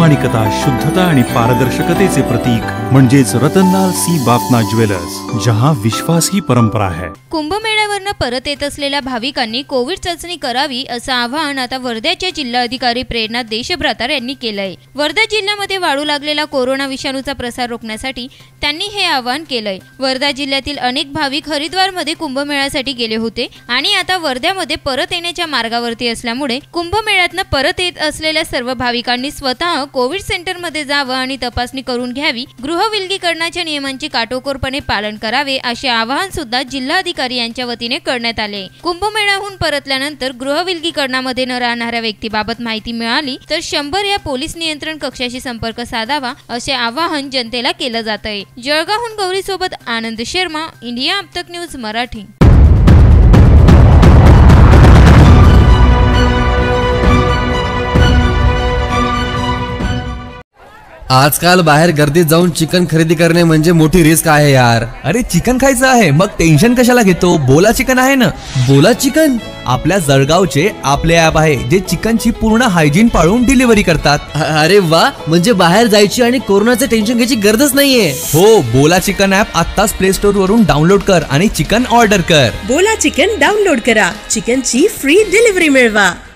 प्रामाणिकता, शुद्धता आणि पारदर्शकतेचे प्रतीक म्हणजेच रतनलाल सी बाफना ज्वेलर्स, जहां विश्वास ही परंपरा है। कुंभमेळ्यावरनं परत येत असलेल्या भाविकांनी कोविड चाचणी करावी असं आवाहन आता वर्ध्याच्या जिल्हाधिकारी प्रेरणा देशभ्रातार यांनी केलंय। वर्धा जिल्ह्यामध्ये वाढू लागलेला कोरोना विषाणूचा प्रसार रोखण्यासाठी त्यांनी हे आवाहन केलंय। वर्धा जिल्ह्यातील अनेक भाविक हरिद्वारमध्ये कुंभमेळ्यासाठी गेले होते आणि आता वर्ध्यामध्ये परत येण्याच्या मार्गावरती असल्यामुळे कुंभमेळ्यातनं परत येत असलेल्या सर्व भाविकांनी स्वतः कोविड सेंटरमध्ये जावं आणि तपासणी करून घ्यावी, गृहविलगीकरणाच्या नियमांचे काटेकोरपणे पालन करावे असे आवाहन सुद्धा जिल्हाधिकारी यांच्या वतीने करण्यात आले। कुंभमेळ्याहून परतल्यानंतर गृहविलगीकरणामध्ये न राहणाऱ्या व्यक्तीबाबत माहिती मिळाली तर 100 या पोलीस नियंत्रण कक्षाशी संपर्क साधावा असे आवाहन जनतेला केलं जात आहे। जळगावहून गौरी सोबत आनंद शर्मा, इंडिया अब तक न्यूज मराठी। आजकाल बाहेर गर्दीत जाऊन चिकन खरेदी करणे म्हणजे मोठी रिस्क आहे यार। अरे चिकन खायचं आहे मग टेन्शन कशाला घेतो, बोला चिकन आहे ना। बोला चिकन आपल्या जळगावचे आपले ऍप आहे जे चिकनची पूर्ण हायजीन पाळून डिलिव्हरी करतात। अरे वा, म्हणजे बाहेर जायची आणि कोरोनाचे टेन्शन घ्यायची गरजच नाहीये। हो, बोला चिकन ऍप आत्ताच प्ले स्टोर वरून डाउनलोड कर आणि चिकन ऑर्डर कर। बोला चिकन डाउनलोड करा, चिकनची फ्री डिलिव्हरी मिळवा।